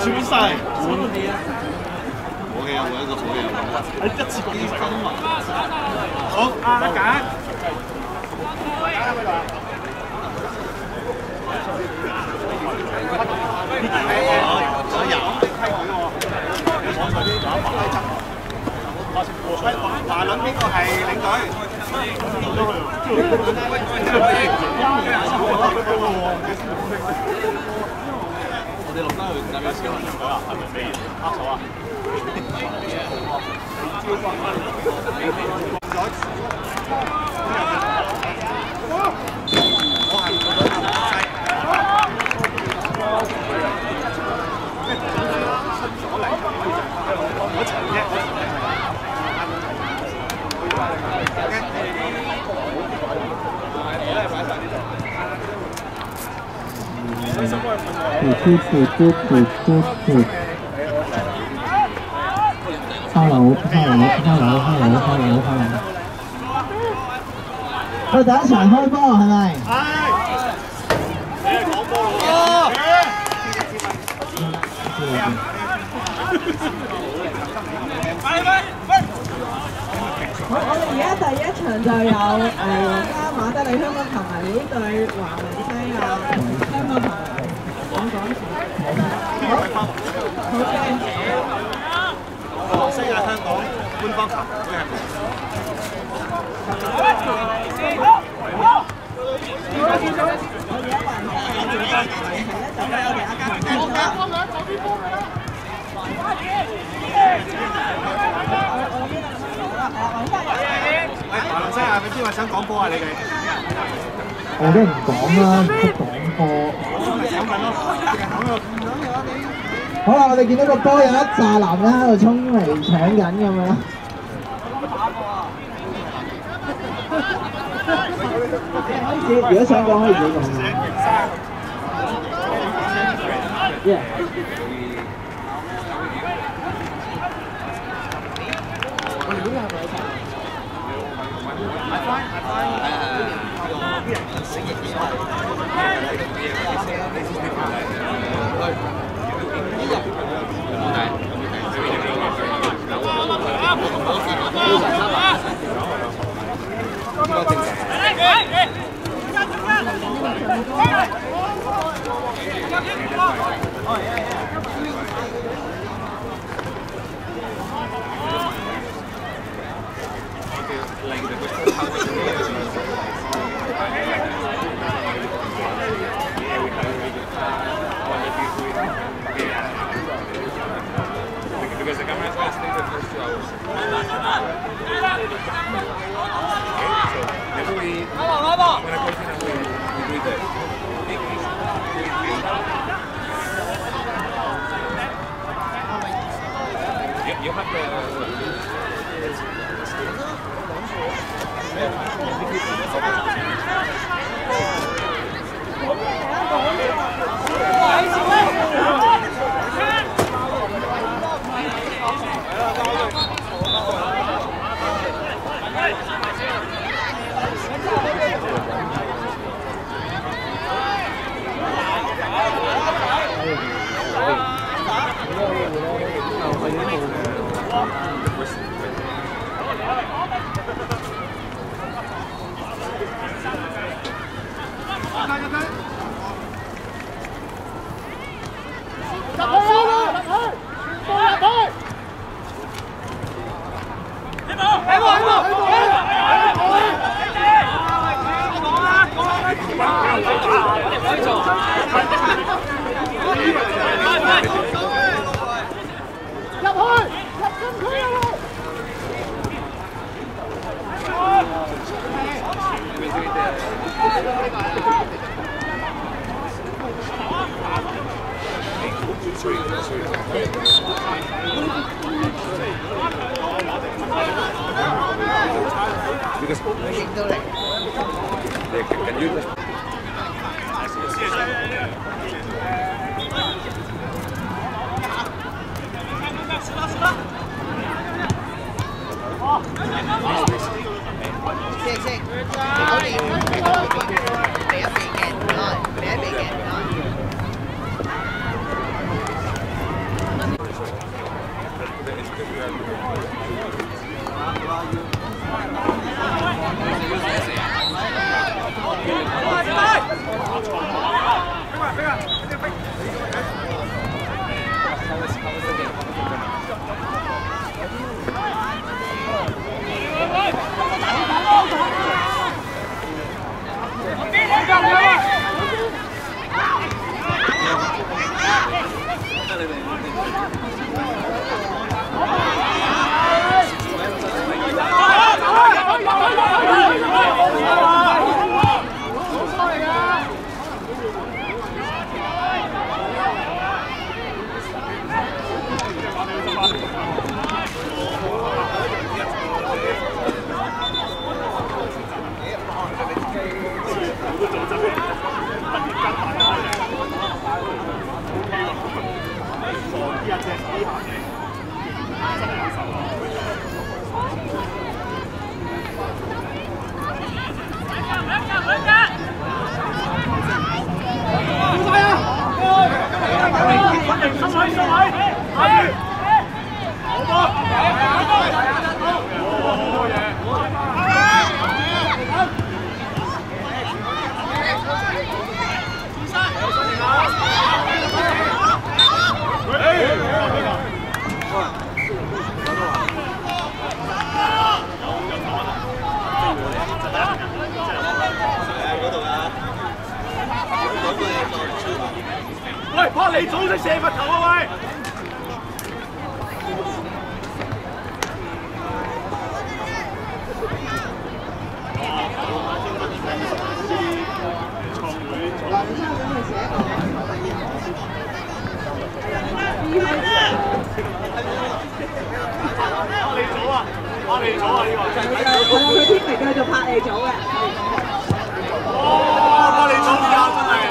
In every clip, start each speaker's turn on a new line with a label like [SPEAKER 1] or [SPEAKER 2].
[SPEAKER 1] 全部晒。火氣啊！每一個火氣啊！係一次過完成。好，阿簡。華倫邊個係領隊？我哋落翻去有冇小領隊啊？係咪未黑手啊？
[SPEAKER 2] Hello。喂，第一場開波係咪？係。你係講波喎。我哋而家第一場就有加馬德里香港球迷會對華倫西亞香港球迷。講講好嘅。華倫西亞香港官方球會係。華倫西亞，你邊位想講波啊？你哋？我都唔講啦，唔識講波。好啦，我哋見到個波有一紮男人喺度衝嚟搶緊咁樣。如果想講可以自己講。Yeah。我哋呢個係咪？Because the camera is going to stay the first 2 hours. Okay, so maybe we, when I go in, we do it there. You have Because can you just
[SPEAKER 1] 喂，拍你組識射罰球啊喂！拍你組啊呢個！
[SPEAKER 2] 佢天明繼續拍你組嘅。
[SPEAKER 1] 哇！拍你組㗎真係。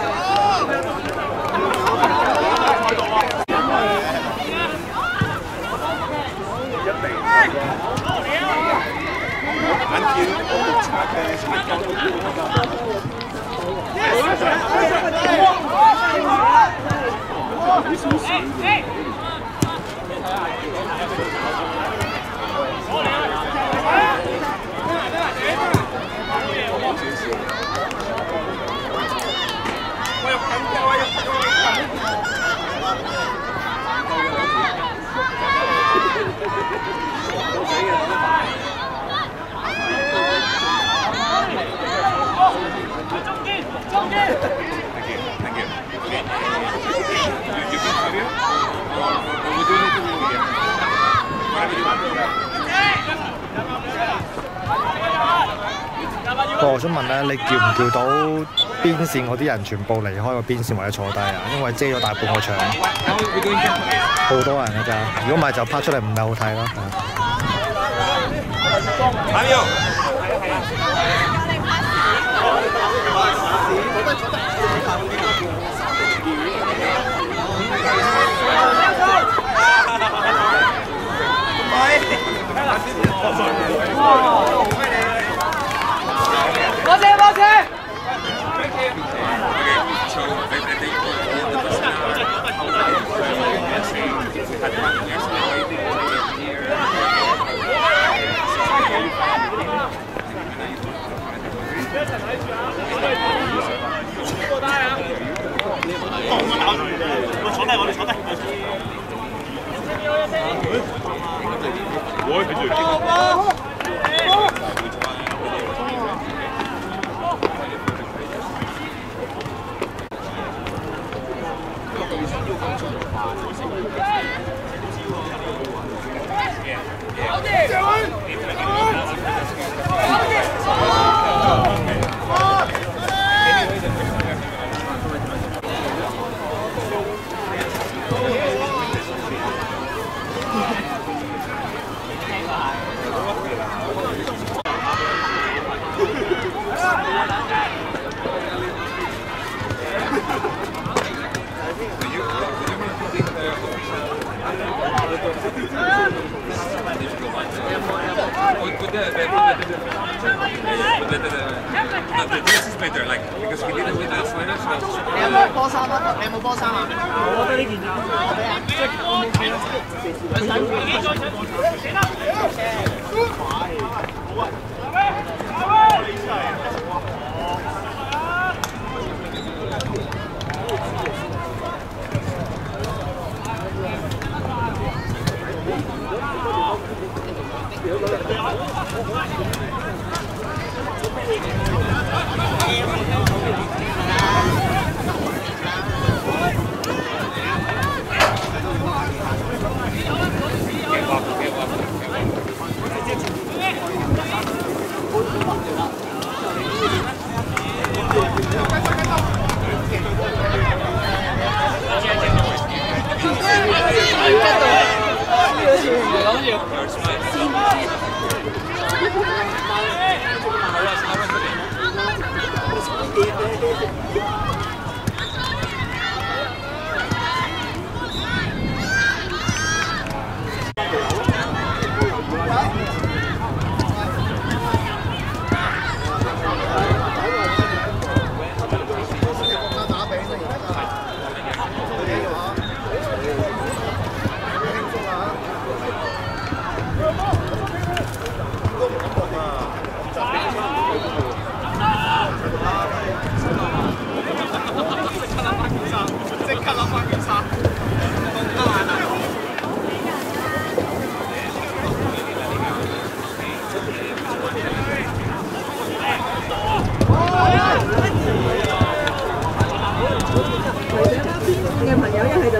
[SPEAKER 3] 我想問咧，你叫唔叫到邊線嗰啲人全部離開個邊線或者坐低啊？因為遮咗大半個場，好多人㗎咋。如果唔係就拍出嚟唔係好睇咯。
[SPEAKER 4] 你有冇波衫啊？你有冇波衫啊？我覺得呢件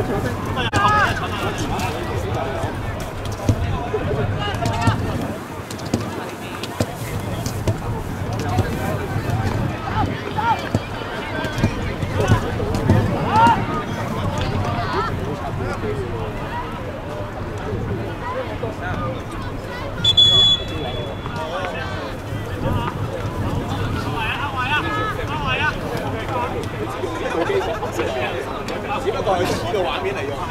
[SPEAKER 2] 坐得。
[SPEAKER 1] 只不過係似個畫面嚟用。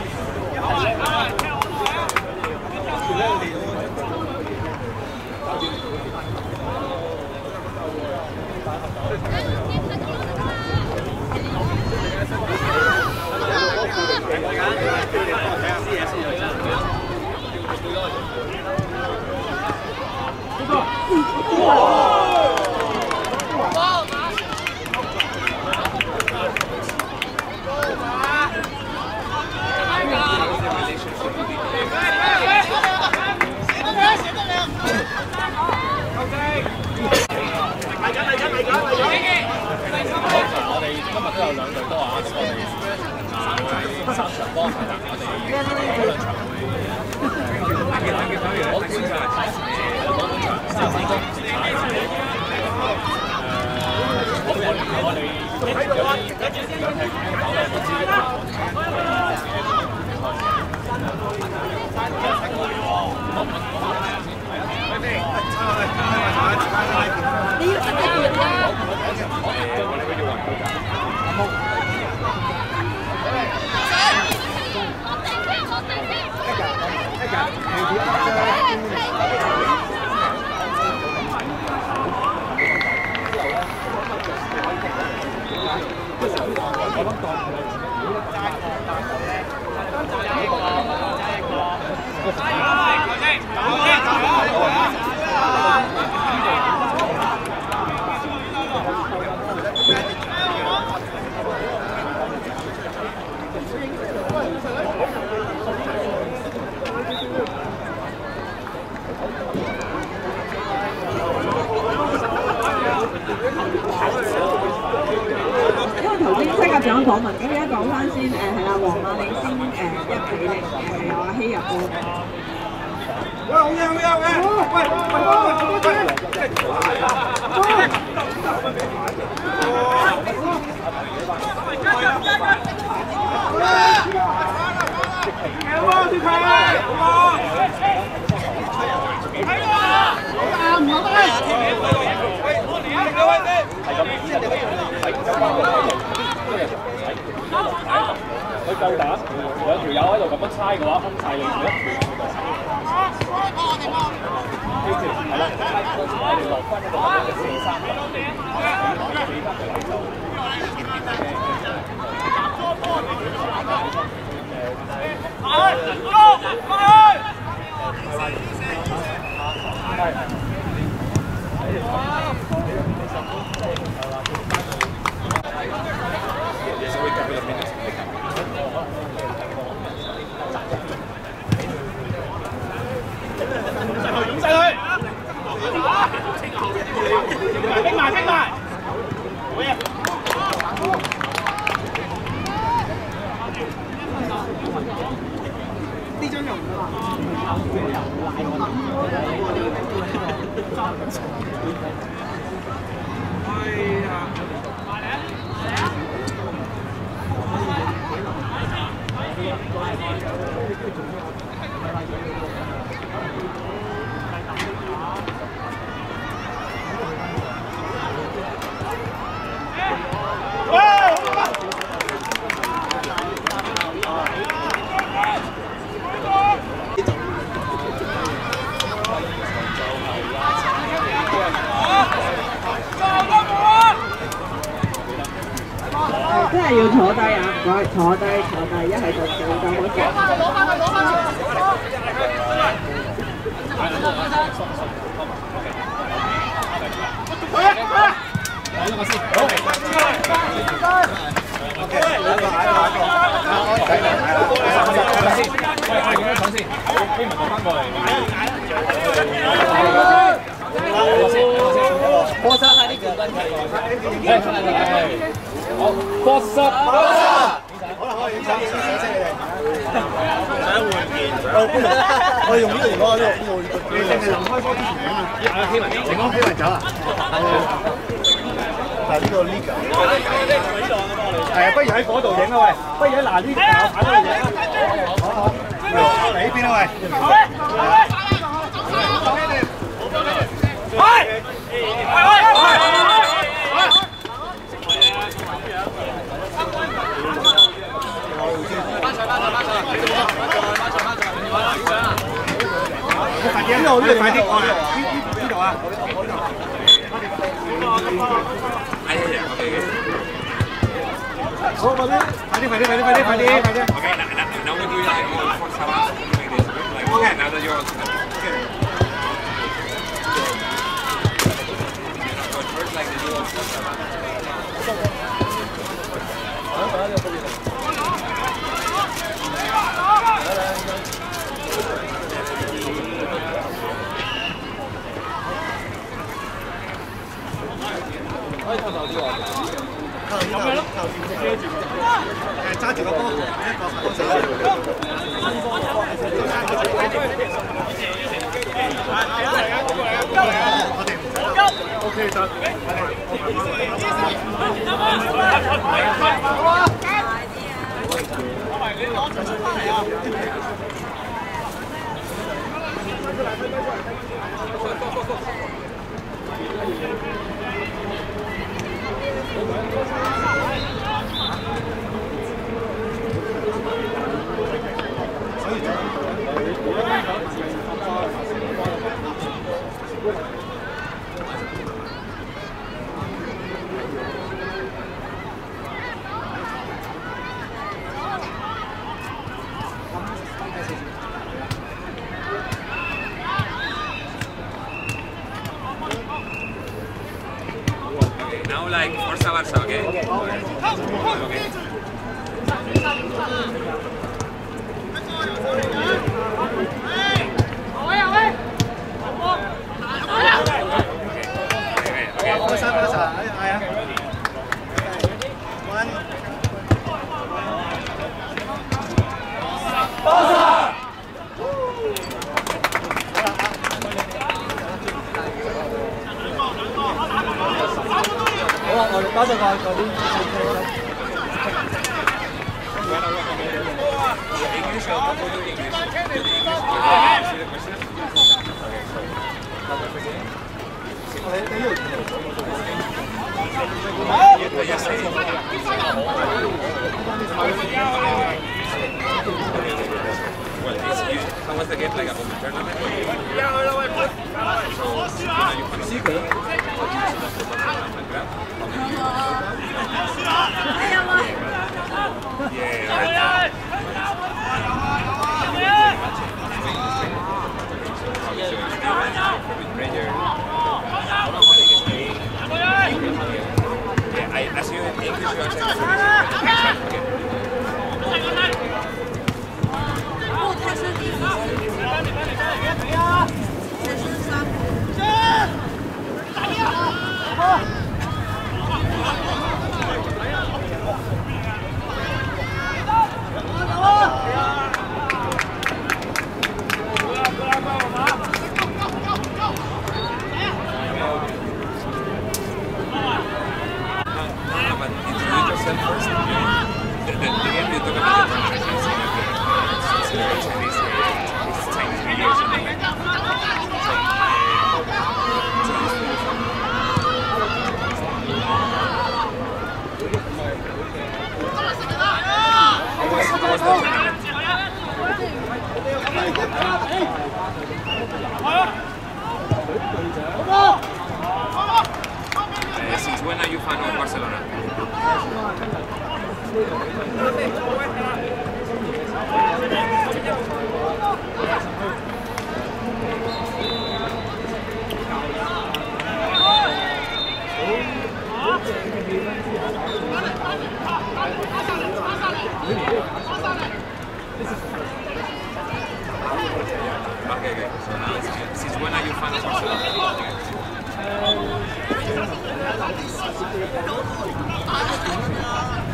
[SPEAKER 2] 仲有訪問，咁而家講翻先，係啦，皇馬領先1-0嘅，有阿希入波。
[SPEAKER 1] 喂，好嘢，好嘢，好嘢！
[SPEAKER 5] 佢夠膽兩條友喺度咁樣猜嘅話，分晒你一斷係啦，你落分一個4-3，
[SPEAKER 1] 湧晒去！逼埋，好嘢！呢張用唔到啊！係啊！
[SPEAKER 2] 真係要坐低啊！唔該，坐低，一係就坐就好坐。攞翻佢！
[SPEAKER 5] 波衫喺呢個問題，好，波衫。
[SPEAKER 1] 我哋用呢個嚟攞呢個，你淨係開波之前啊嘛，成功希雲走啊！但係呢個 Liga 係啊，不如喺嗰度影啊喂，不如喺嗱呢個板嗰度影啊！好，嚟呢邊啊喂！呢度快啲過嚟，呢度啊！好，快啲！Okay, now we do like all for Salah, like this. Like, okay, now that you're all together. So first, like they do all for Salah.揸住個波，OK 得。Now like Forza Barça, okay? Okay. Forza Barça,係啊。好啊，我哋多謝嗰啲。How was the game like about the tournament? I asked you in English, you answered. ，Since when are you fan of Barcelona? Okay. So now, since when are you fan of Barcelona?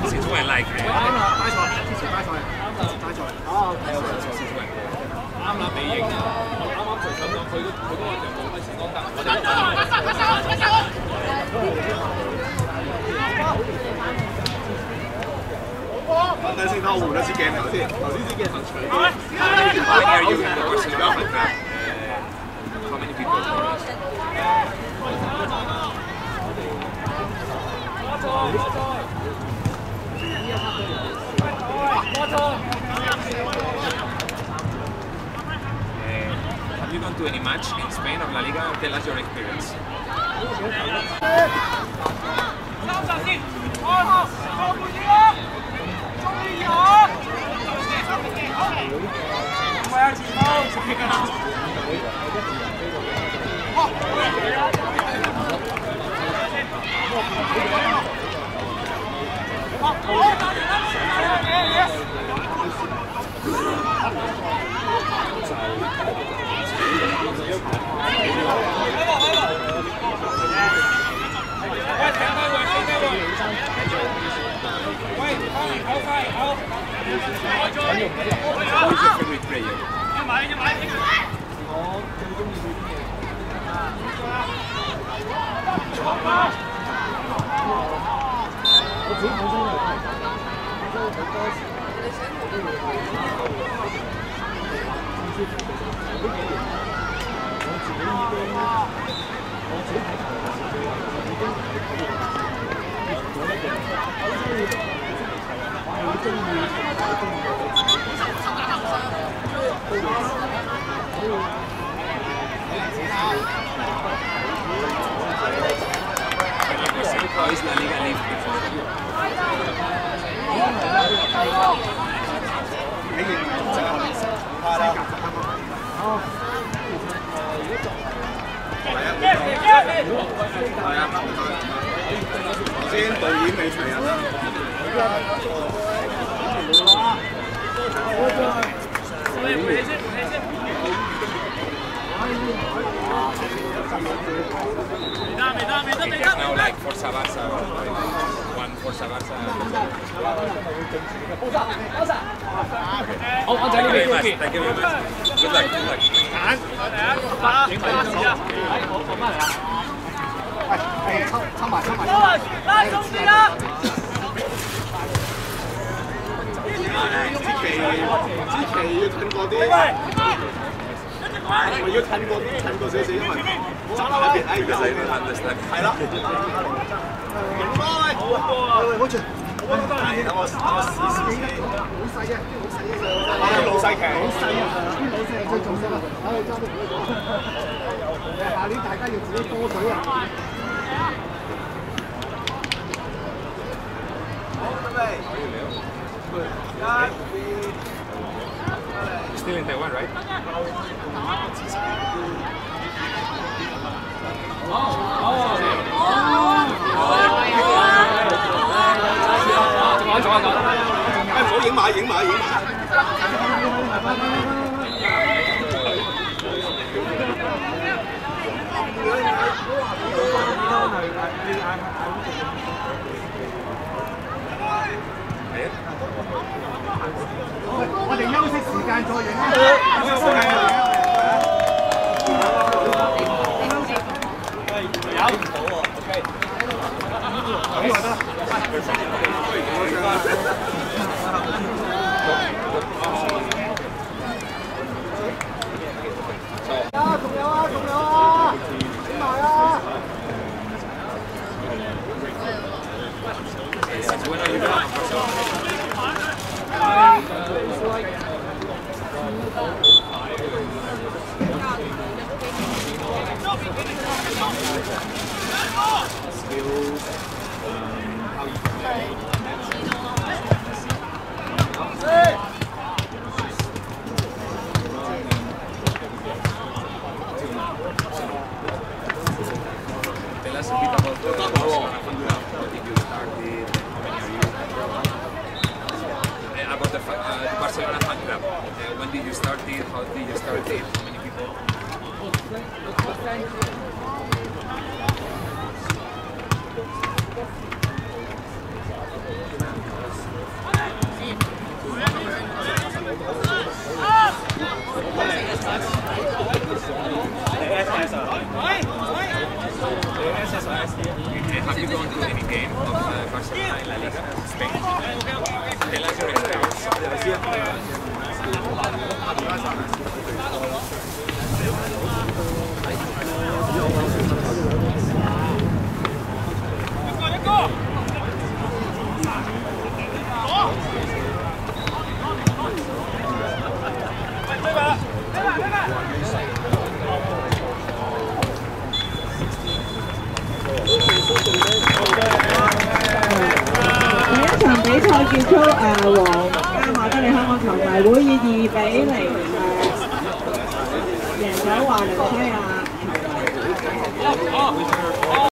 [SPEAKER 1] Since when? Like?
[SPEAKER 4] 啱啦，大賽，之前大賽，大賽。哦
[SPEAKER 1] ，since when?
[SPEAKER 5] 啱啦，未影啊！我啱啱就想講佢嗰個就冇乜成功得。
[SPEAKER 4] 等陣先，我換一次鏡頭先，頭先支鏡頭除。
[SPEAKER 1] When are you in the Barcelona fan club? How many people? Have you gone to any match in Spain or La Liga? Tell us your experience. Who's your favorite player? ，How is La Liga Live before?
[SPEAKER 4] 頭先導演未齊人
[SPEAKER 1] Now like Forza Barça or like one Forza Barça. Thank you very much. Thank you very much. Good luck. Good luck.
[SPEAKER 4] 抽埋。拉中線啦！支旗要近過啲。我要近過少少，因為特別矮嘅。係啦。好住。等我試。好細啫，老細騎。好細啊！啲老細係最重要啊！揸得唔好。下年大家要自己多水啊！
[SPEAKER 1] Still in Taiwan, right?
[SPEAKER 4] 影埋。我哋休息時間再影。
[SPEAKER 1] Tell us a bit about the Barcelona fan club. How did you start it? How many are you? About the Barcelona fan club. When did you start it? How did you start it? How many people? Have you gone to any game of Barcelona in La Liga, Spain? Tell us your experience.
[SPEAKER 2] 第一場比賽結束，皇家馬德里香港球迷會以2-0贏咗華倫西亞球迷。